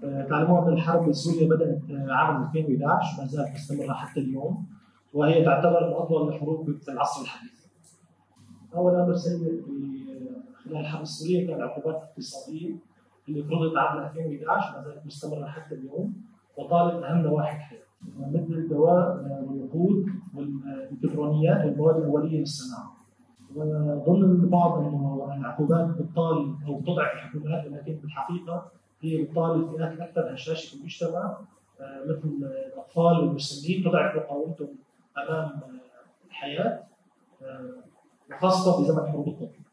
تعلمون أن الحرب بسوريا بدأت عام 2011 ما زالت مستمرة حتى اليوم، وهي تعتبر من أطول الحروب في العصر الحديث. أول أمر سيء خلال الحرب السورية كان العقوبات الاقتصادية اللي فرضت عام 2011 ما زالت مستمرة حتى اليوم وطالت أهم نواحي الحياة مثل الدواء والوقود والبتروليات والمواد الأولية للصناعة. وظن البعض أنه العقوبات بتطال أو بتضعف الحكومات، ولكن بالحقيقة هي بتطال الفئات الأكثر هشاشة في المجتمع مثل الأطفال والمسنين، تضعف مقاومتهم أمام الحياة وخاصة في زمن حروب الطفل.